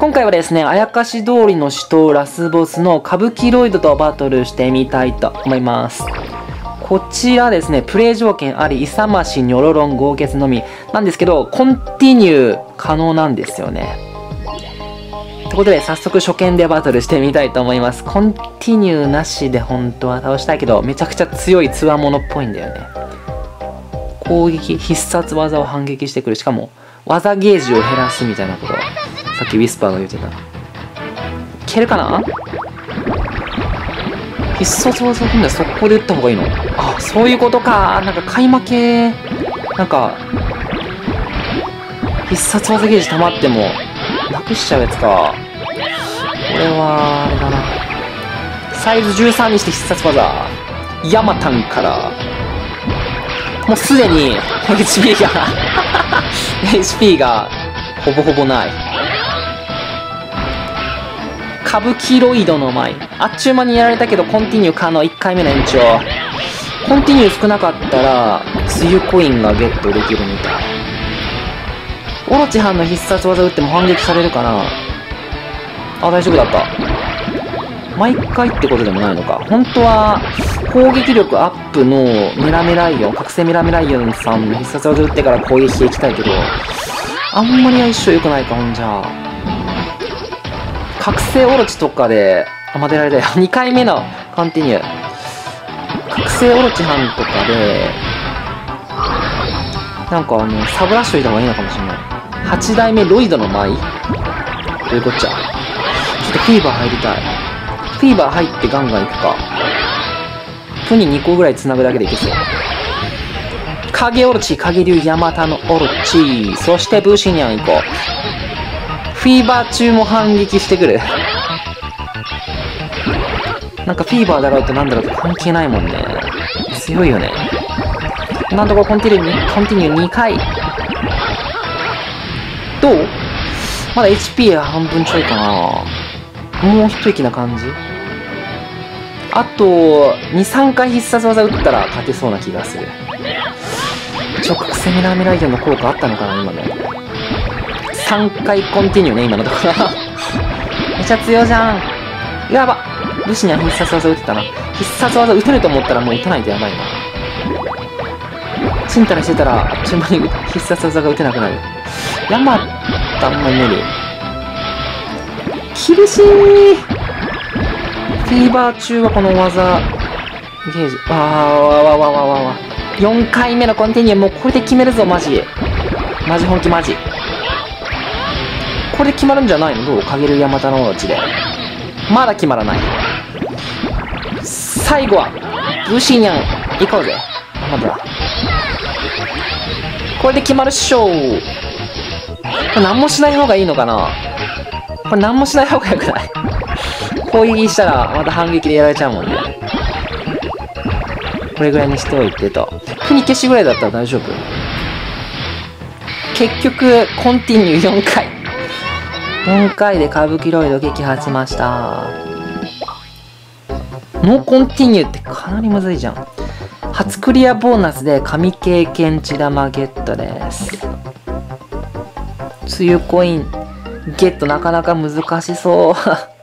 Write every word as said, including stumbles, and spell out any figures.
今回はですね、あやかし通りの死闘ラスボスの歌舞伎ロイドとバトルしてみたいと思います。こちらですね、プレイ条件あり、勇まし、ニョロロン、豪傑のみなんですけど、コンティニュー可能なんですよね。ということで、早速初見でバトルしてみたいと思います。コンティニューなしで本当は倒したいけど、めちゃくちゃ強い強者っぽいんだよね。攻撃、必殺技を反撃してくる。しかも、技ゲージを減らすみたいなことを、さっきウィスパーが言ってた。いけるかな？必殺技を踏んだら速攻で打った方がいいの？あ、そういうことか。なんか買い負け、なんか、必殺技ゲージ溜まっても、なくしちゃうやつか。これは、あれだな。サイズじゅうさんにして必殺技。ヤマタンから、もうすでに エイチピー が、エイチピー がほぼほぼない。歌舞伎ロイドの舞。あっちゅう間にやられたけど、コンティニュー可能。いっかいめの延長。コンティニュー少なかったら、梅雨コインがゲットできるみたい。オロチハンの必殺技打っても反撃されるかな。あ、大丈夫だった。毎回ってことでもないのか。本当は、攻撃力アップのメラメライオン、覚醒メラメライオンさんの必殺技打ってから攻撃していきたいけど、あんまり相性良くないか、ほんじゃあ。覚醒オロチとかで、あ、ま、出られたよ。にかいめのコンティニュー。覚醒オロチハンとかで、なんかあの、サブラッシュいた方がいいのかもしれない。はちだいめロイドの舞？どういうこっちゃ。ちょっとフィーバー入りたい。フィーバー入ってガンガンいくか。プににこぐらい繋ぐだけでいけそう。影オロチ、影流、ヤマタのオロチ。そしてブーシニャン行こう。フィーバー中も反撃してくる。なんかフィーバーだろうとなんだろうと関係ないもんね。強いよね。なんとかコンティニュー、コンティニューにかい。どう？まだ エイチピー は半分ちょいかな。もう一息な感じ。あと、に、さんかい必殺技打ったら勝てそうな気がする。直角メラメライオンの効果あったのかな、今の。さんかいコンティニューね、今のところ。めっちゃ強いじゃん。やば。武士には必殺技打ってたな。必殺技打てると思ったらもう打たないとやばいな。ちんたらしてたら、あっちゅう間に必殺技が打てなくなる。ヤマタンも無理。厳しい。フィーバー中はこの技、ゲージ。わーわわわわわわ。よんかいめのコンティニュー、もうこれで決めるぞ、マジ。マジ本気マジ。これで決まるんじゃないの？どう？影るヤマタのオロチで。まだ決まらない。最後は、ブシニャン、行こうぜ。まだだ。これで決まるっしょー。これ何もしない方がいいのかな？これ何もしない方がよくない？攻撃したらまた反撃でやられちゃうもんね。これぐらいにしておいてと。国消しぐらいだったら大丈夫。結局、コンティニューよんかい。よんかいで歌舞伎ロイド撃破しました。ノーコンティニューってかなりむずいじゃん。初クリアボーナスで神経験値玉ゲットです。梅雨コインゲットなかなか難しそう。